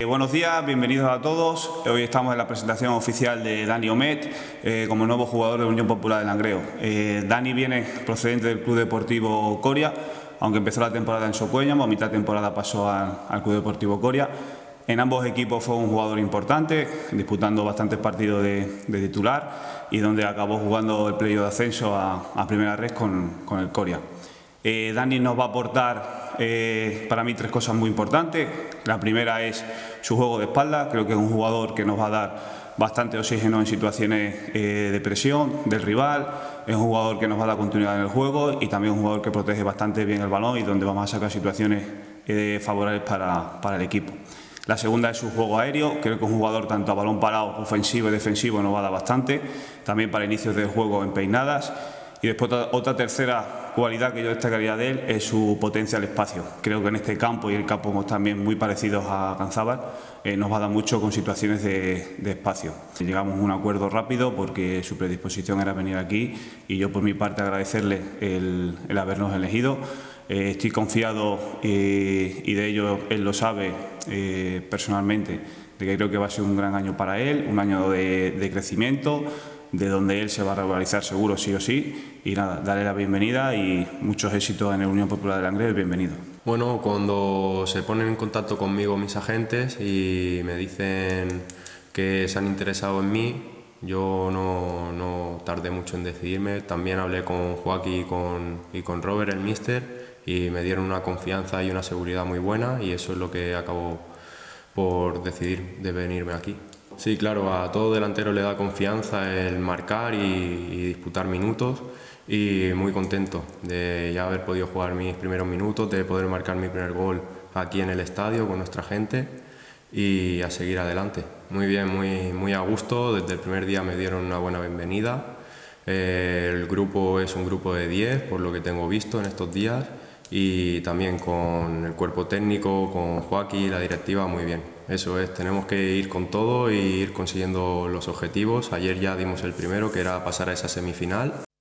Buenos días, bienvenidos a todos. Hoy estamos en la presentación oficial de Dani Omet como nuevo jugador de Unión Popular de Langreo. Dani viene procedente del Club Deportivo Coria, aunque empezó la temporada en Socuéllamos, a mitad de temporada pasó al Club Deportivo Coria. En ambos equipos fue un jugador importante, disputando bastantes partidos de titular y donde acabó jugando el playoff de ascenso a primera red con el Coria. Dani nos va a aportar para mí tres cosas muy importantes. La primera es su juego de espalda. Creo que es un jugador que nos va a dar bastante oxígeno en situaciones de presión del rival. Es un jugador que nos va a dar continuidad en el juego y también un jugador que protege bastante bien el balón y donde vamos a sacar situaciones favorables para el equipo. La segunda es su juego aéreo. Creo que un jugador tanto a balón parado, ofensivo y defensivo nos va a dar bastante. También para inicios de juego en peinadas. Y después otra tercera cualidad que yo destacaría de él es su potencia al espacio. Creo que en este campo y el campo también muy parecidos a Canzábal nos va a dar mucho con situaciones de espacio. Llegamos a un acuerdo rápido porque su predisposición era venir aquí y yo por mi parte agradecerle el habernos elegido. Estoy confiado y de ello él lo sabe personalmente, de que creo que va a ser un gran año para él, un año de crecimiento, de donde él se va a regularizar seguro sí o sí. Y nada, darle la bienvenida y muchos éxitos en el Unión Popular de Langreo y bienvenido. Bueno, cuando se ponen en contacto conmigo mis agentes y me dicen que se han interesado en mí, yo no tardé mucho en decidirme. También hablé con Joaquín y con Robert, el míster, y me dieron una confianza y una seguridad muy buena y eso es lo que acabó por decidir de venirme aquí. Sí, claro, a todo delantero le da confianza el marcar y disputar minutos y muy contento de ya haber podido jugar mis primeros minutos, de poder marcar mi primer gol aquí en el estadio con nuestra gente y a seguir adelante. Muy bien, muy a gusto, desde el primer día me dieron una buena bienvenida. El grupo es un grupo de 10, por lo que tengo visto en estos días, y también con el cuerpo técnico, con Joaquín, la directiva, muy bien. Eso es, tenemos que ir con todo y ir consiguiendo los objetivos. Ayer ya dimos el primero, que era pasar a esa semifinal.